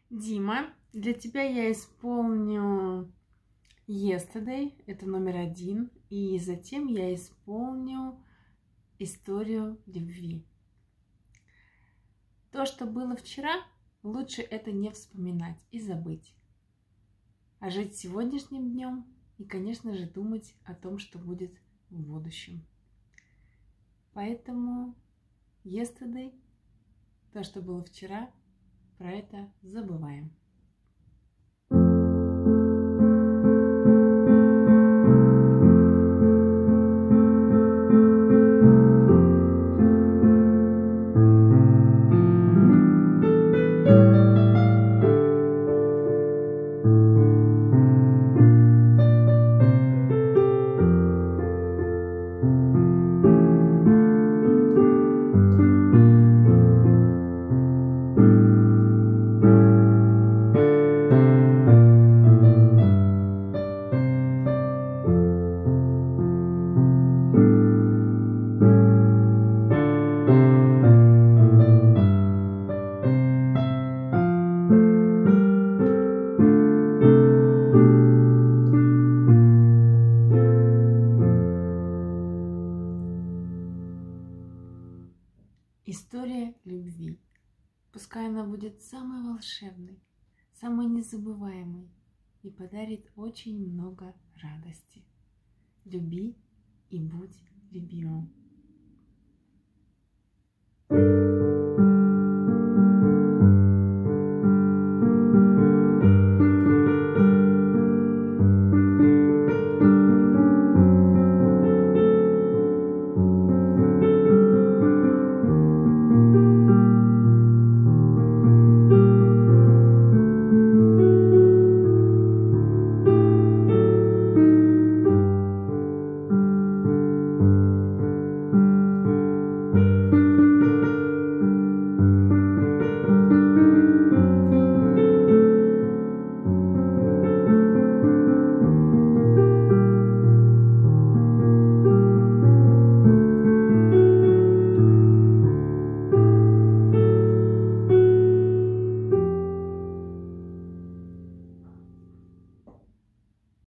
Дима, для тебя я исполню Yesterday, это номер 1, и затем я исполню историю любви. То, что было вчера, лучше это не вспоминать и забыть, а жить сегодняшним днем и, конечно же, думать о том, что будет в будущем. Поэтому Yesterday, то, что было вчера, про это забываем. История любви. Пускай она будет самой волшебной, самой незабываемой и подарит очень много радости. Люби и будь любимым.